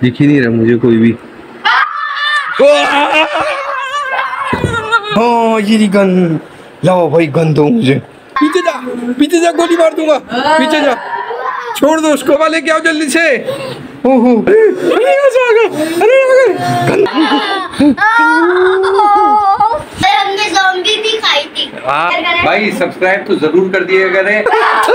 दिख ही नहीं रहा मुझे कोई भी। हाँ ये गन लाओ भाई, गन दो मुझे। पीछे जा गोली मार दूंगा, पीछे जा, छोड़ दो उसको, वाले क्या जल्दी से। ओहो अरे आ गए, अरे आ गए। हमने ज़ॉम्बी भी खाई थी। भाई सब्सक्राइब तो जरूर कर दिया करें।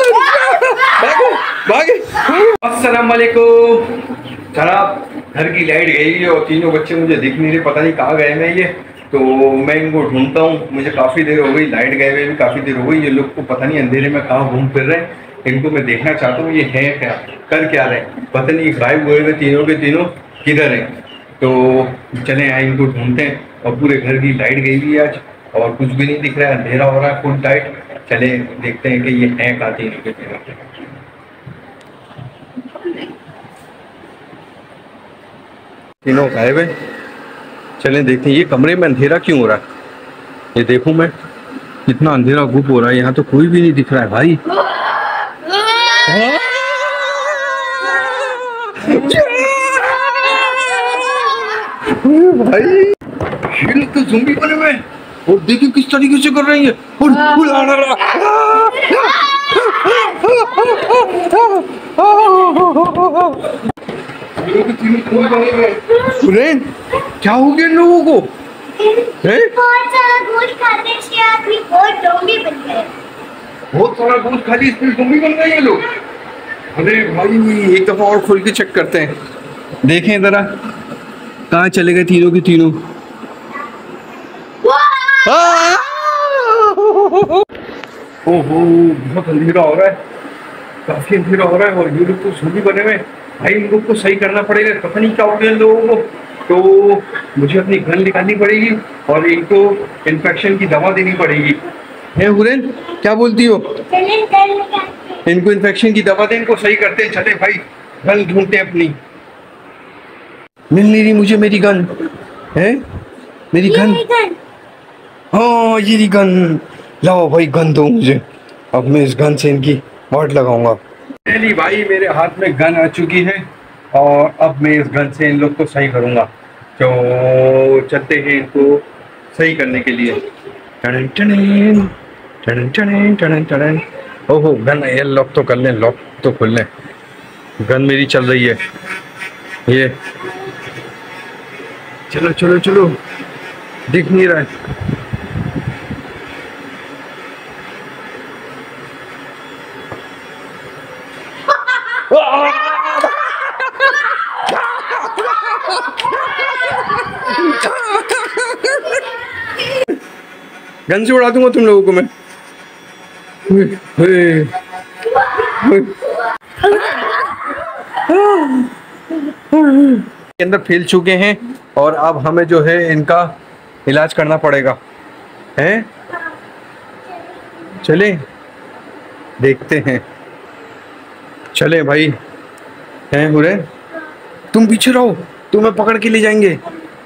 भागे। अस्सलाम वालेकुम। खराब घर की लाइट गई है और तीनों बच्चे मुझे दिख नहीं रहे, पता नहीं कहाँ गए हैं ये। तो मैं इनको ढूंढता हूँ, मुझे काफ़ी देर हो गई, लाइट गए हुए भी काफ़ी देर हो गई। ये लोग को पता नहीं अंधेरे में कहाँ घूम फिर रहे हैं। इनको मैं देखना चाहता हूँ ये है क्या, कर क्या रहे, पता नहीं गायब हुए हुए तीनों के तीनों किधर हैं। तो चले आए इनको ढूंढते हैं। और पूरे घर की लाइट गई हुई है आज और कुछ भी नहीं दिख रहा है, अंधेरा हो रहा है फुल टाइट। चले देखते हैं कि ये है कहाँ तीनों के तीनों। तीनों गायब है, चलें देखते हैं। ये कमरे में अंधेरा क्यों हो रहा है, ये देखूं मैं, कितना अंधेरा गुप हो रहा है। यहाँ तो कोई भी नहीं दिख रहा है भाई। भाई ये लोग तो ज़ॉम्बी बने हुए हैं और देखिए किस तरीके से कर रही है। सुरेन क्या हो गया इन लोगों को? बहुत सारा गोश्त खाते हैं इसके आदमी बहुत ज़ॉम्बी बन गए। बहुत सारा गोश्त खा लिया इसमें ज़ॉम्बी बन गए ये लोग। अरे भाई एक दफा और खोल के चेक करते हैं, देखें जरा कहाँ चले गए तीनों के तीनों। ओहो बहुत अंधेरा हो रहा है, काफी अंधेरा हो रहा है और ये लोग तो ज़ॉम्बी बने हुए। भाई इन लोग को सही करना पड़ेगा, पता नहीं क्या हो गया इन लोगों को। तो मुझे अपनी गन निकालनी पड़ेगी और इनको इन्फेक्शन की दवा देनी पड़ेगी। है हुरैन क्या बोलती हो? इनको इन्फेक्शन की दवा दें, इनको सही करते हैं। चले भाई गन ढूंढते हैं अपनी, मिल नहीं रही मुझे मेरी गन। है मेरी गन? हाँ ये गन लाओ भाई, गन दो मुझे। अब मैं इस गन से इनकी वाट लगाऊंगा। चलिए भाई मेरे हाथ में गन आ चुकी है और अब मैं इस गन से इन लोग को सही करूंगा। तो चलते हैं इनको सही करने के लिए। टन टन टन टन टन टन। ओहो गन ये लॉक तो कर लें, लॉक तो खोल लें। गन मेरी चल रही है ये। चलो चलो चलो, दिख नहीं रहा है। गन से उड़ा दूंगा तुम लोगों को मैं। के अंदर फैल चुके हैं और अब हमें जो है इनका इलाज करना पड़ेगा। हैं चले देखते हैं, चले भाई। हैं हुरैन तुम पीछे रहो, तुम्हें पकड़ के ले जाएंगे।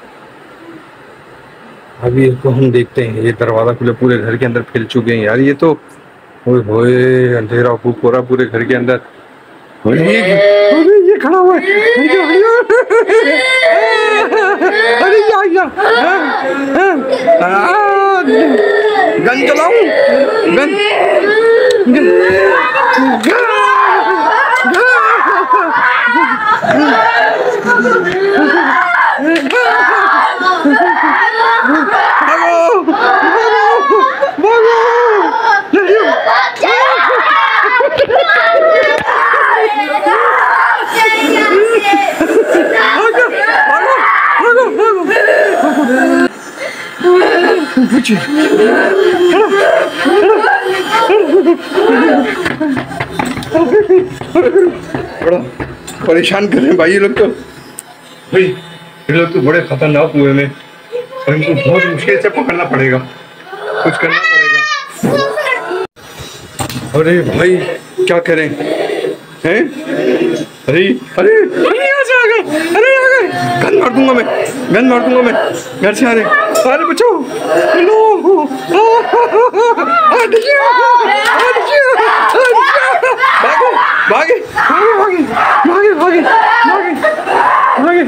अभी इसको हम देखते हैं। ये दरवाजा खुले, पूरे घर के अंदर फैल चुके हैं यार। ये तो ओए अंधेरा हो रहा पूरे घर के अंदर। ये खड़ा हुआ है। अरे गन चलाऊं, गन बड़ा परेशान कर रहे हैं भाई ये लोग तो। भाई ये लोग तो बड़े खतरनाक हुए में और इनको बहुत मुश्किल से पकड़ना पड़ेगा, कुछ करना पड़ेगा। अरे भाई क्या करें हैं? अरे अरे अरे आ गए, अरे आ गए। गन मार दूंगा मैं, गन मार दूंगा मैं। घर से आ रहे, अरे बचाओ लो। भागो भागे भागे भागे भागे भागे भागे।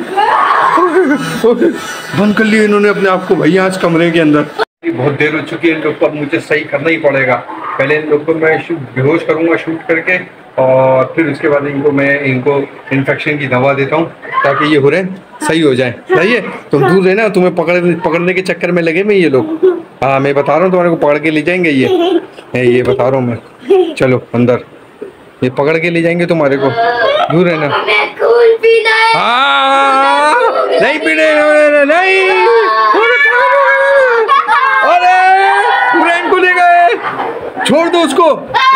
बंद कर लिया इन्होंने अपने आप को भाई आज कमरे के अंदर। बहुत देर हो चुकी है इन लोग को, अब मुझे सही करना ही पड़ेगा। पहले इन लोग को मैं बेहोश करूंगा शूट करके, और फिर उसके बाद इनको इन्फेक्शन की दवा देता हूँ ताकि ये हुरैन सही हो जाए। सही है, तुम दूर रहना, तुम्हें पकड़ने के चक्कर में लगे मैं ये लोग। हाँ मैं बता रहा हूँ तुम्हारे को पकड़ के ले जाएंगे ये बता रहा हूँ मैं। चलो अंदर, ये पकड़ के ले जाएंगे तुम्हारे को, दूर रहना। हाँ नहीं पीने नहीं, अरे हुरैन को ले गए, छोड़ दो उसको,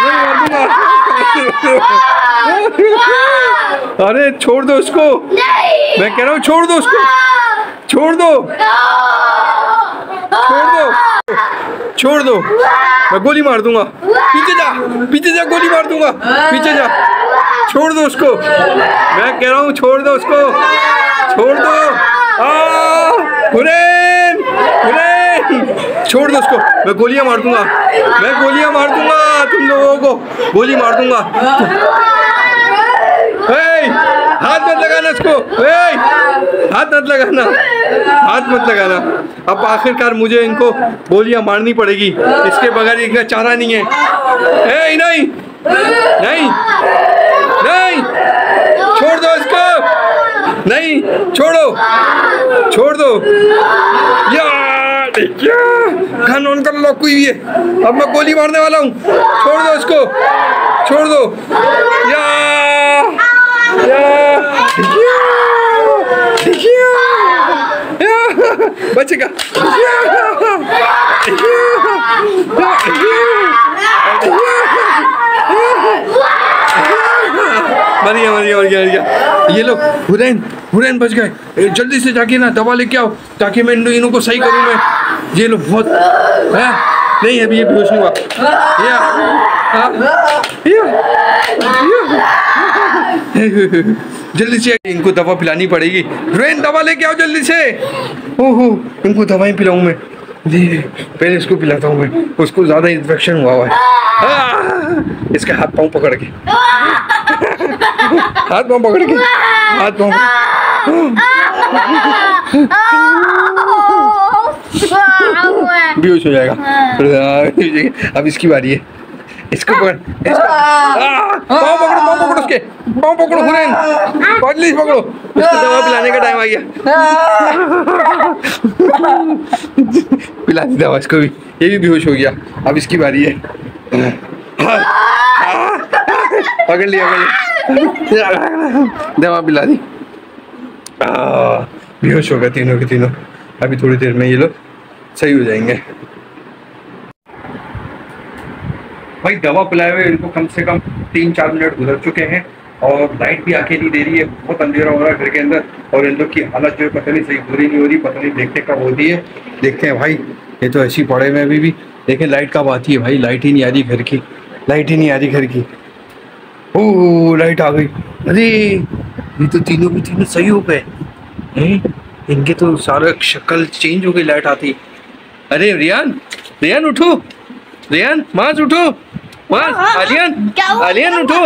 अरे छोड़ दो उसको, मैं कह रहा हूँ छोड़ दो उसको, छोड़ दो छोड़ दो, मैं गोली मार दूंगा। पीछे जा गोली मार दूंगा, पीछे जा, छोड़ दो उसको, मैं कह रहा हूँ छोड़ दो उसको, छोड़ दो। हुरैन छोड़ दो उसको, मैं गोलियां मार दूंगा, तुम लोगों को गोली मार दूंगा। हाथ मत लगाना उसको, हाथ मत लगाना। अब आखिरकार मुझे इनको गोलियां मारनी पड़ेगी, इसके बगैर इनका चारा नहीं है। नहीं छोड़ दो इसको, नहीं छोड़ दो यार, गन ऑन कर, लॉक हुई है। अब मैं गोली मारने वाला हूँ, छोड़ दो इसको, छोड़ दो बचेगा। मर गया। ये लोग हुरैन बच गए। जल्दी से जाके ना दवा लेके आओ ताकि मैं इनको को सही करूँ मैं। ये लोग बहुत नहीं, अभी ये बेहोश नहीं हुआ। जल्दी से इनको दवा पिलानी पड़ेगी। हुरैन दवा लेके आओ जल्दी से। ओहो इनको दवाई पिलाऊं मैं, पहले इसको पिलाता हूँ मैं, उसको ज्यादा इन्फेक्शन हुआ है। इसके हाथ पाँव पकड़ के बेहोश हो जाएगा। अब इसकी बारी है, इसको पकड़, पाँव पकड़ो उसके, पाँव पकड़ो हुरैन, पकड़ो, उसको दवा पिलाने का टाइम आ गया। पिला दी दवा इसको भी, ये भी बेहोश हो गया। अब इसकी बारी है, पकड़ लिया, दवा पिला दी। बेहोश हो गए तीनों के तीनों। अभी थोड़ी देर में ये लोग सही हो जाएंगे। भाई दवा पिलाए हुए इनको कम से कम 3-4 मिनट गुजर चुके हैं और लाइट भी आके नहीं दे रही है, बहुत अंधेरा हो रहा है घर के अंदर। और इन लोग की हालत जो है पता नहीं सही हो रही नहीं हो रही, पता नहीं देखते कब होती है। देखते हैं भाई, ये तो ऐसी पड़े में अभी भी। देखें लाइट कब आती है भाई, लाइट ही नहीं आ रही घर की, ओह लाइट आ गई। अरे ये तो तीनों के तीनों सही हो गए हैं, इनके तो सारा शक्ल चेंज हो गई लाइट आती। अरे रियान उठो, माज उठो, आलियान उठो।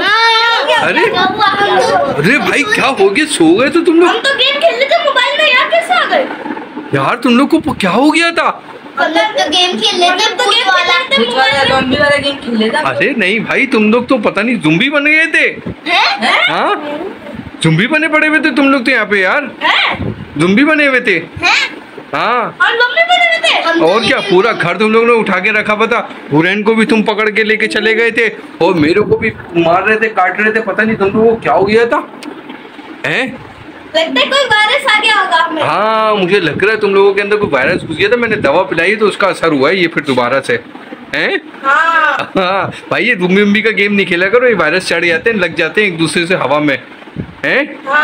अरे भाई क्या हो गया, सो गए तो तुम लोग? हम तो गेम खेल रहे थे मोबाइल में, यार कैसे आ गए? यार तुम लोग को क्या हो गया था? हम तो गेम खेल रहे थे, ज़ॉम्बी वाला गेम खेल रहे थे। अरे नहीं भाई, तुम लोग तो पता नहीं ज़ॉम्बी बन गए थे। हाँ ज़ॉम्बी बने पड़े हुए थे तुम लोग तो यहाँ पे यार, ज़ॉम्बी बने हुए थे। हाँ और क्या, पूरा घर तुम लोग ने उठा के रखा पता। हुरैन को भी तुम पकड़ के लेके चले गए थे और मेरे को भी मार रहे थे, काट रहे थे, पता नहीं तुम लोगों को क्या हो गया था। हैं? लगता है कोई वायरस आ गया होगा हमें। हाँ मुझे लग रहा है तुम लोगों के अंदर कोई वायरस घुस गया था। मैंने दवा पिलाई तो उसका असर हुआ है ये फिर दोबारा से। हैं? हाँ भाई ये ज़ॉम्बी का गेम नहीं खेला करो, ये वायरस चढ़ जाते हैं, लग जाते हैं एक दूसरे से हवा में। हैं?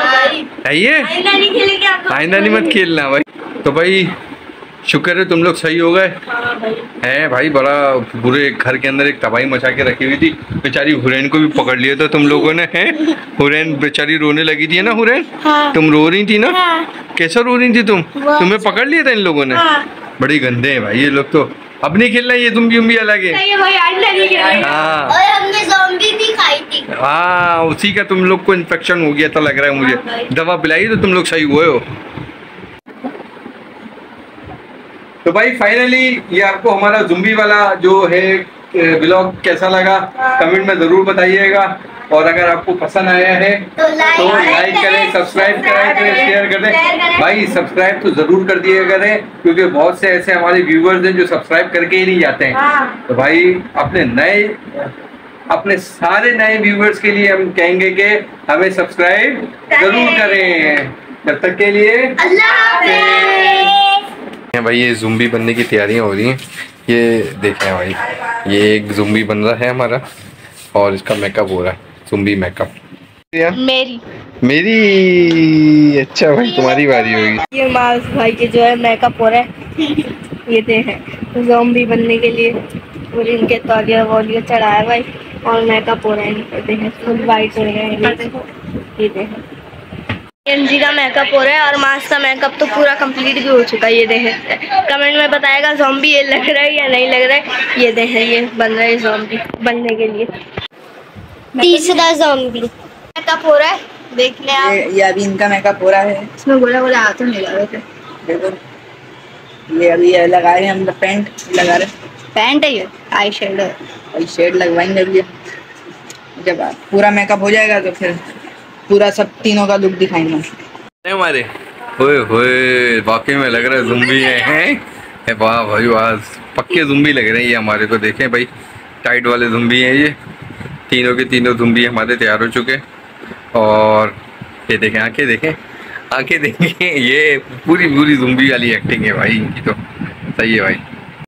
आइंदा नहीं मत खेलना भाई। तो भाई शुक्र है तुम लोग सही हो गए हैं भाई। बड़ा बुरे घर के अंदर एक तबाही मचा के रखी हुई थी। बेचारी हुरैन को भी पकड़ लिया था तुम लोगों ने। हैं? हुरैन बेचारी रोने लगी थी ना हुरैन? हाँ। तुम रो रही थी ना? हाँ। कैसा रो रही थी तुम? तुम्हें पकड़ लिया था इन लोगों ने? हाँ। बड़ी गंदे हैं भाई ये लोग तो। अब नहीं खेलना ये ज़ॉम्बी अलग है। हाँ और हमने ज़ॉम्बी भी खाई थी। हाँ उसी का तुम लोग को इन्फेक्शन हो गया था लग रहा है मुझे। दवा पिलाई तो तुम लोग सही हुए हो। तो भाई फाइनली ये आपको हमारा ज़ुम्बी वाला जो है ब्लॉग कैसा लगा कमेंट में ज़रूर बताइएगा। और अगर आपको पसंद आया है तो लाइक करें, सब्सक्राइब करें, शेयर करें। भाई सब्सक्राइब तो ज़रूर कर दिया करें, क्योंकि बहुत से ऐसे हमारे व्यूवर्स हैं जो सब्सक्राइब करके ही नहीं जाते हैं। तो भाई अपने सारे नए व्यूवर्स के लिए हम कहेंगे कि हमें सब्सक्राइब जरूर करें। तब तक के लिए अल्लाह हाफ़िज़। भाई ये ज़ुम्बी बनने की तैयारियां हो रही हैं। ये देखें भाई, ये एक ज़ुम्बी बन रहा है हमारा और इसका मेकअप हो रहा है, ज़ुम्बी मेकअप। मेरी अच्छा भाई तुम्हारी बारी होगी। ये मास भाई के जो है मेकअप हो रहा है। ये देखें ज़ॉम्बी बनने के लिए पूरी इनके तौलिया वोलिया चढ़ाया भाई और मेकअप हो रहा है। इनके देखें फुल वाइट हो रहे हैं। ये देखें एनजी का मेकअप हो रहा है और मास का मेकअप तो पूरा कंप्लीट भी हो चुका है। ये देखें कमेंट में बताएगा ज़ॉम्बी ये लग रहा है या नहीं लग रहा है। ये देखें ये बन रहा है ज़ॉम्बी बनने के लिए। तीसरा ज़ॉम्बी मेकअप हो रहा है, देख ले आप। ये अभी इनका मेकअप हो रहा है। इसमें गोला गोला हाथों नहीं लगा थे। देखो ये अभी लगा रहे हैं हम, पेंट लगा रहे हैं। पैंट है ये आई शेड है। अभी शेड लगवाएंगे अभी। जब पूरा मेकअप हो जाएगा तो फिर पूरा सब तीनों का लुक दिखाएंगे हमारे। होए वाकई में लग रहा है ज़ुम्बी हैं। वाह भाई वाह, पक्के ज़ुम्बी लग रहे हैं ये हमारे को। देखें भाई टाइट वाले ज़ुम्बी हैं ये। तीनों के तीनों ज़ुम्बी हमारे तैयार हो चुके। और ये देखें आंखें देखें ये पूरी ज़ुम्बी वाली एक्टिंग है भाई इनकी तो। सही है भाई।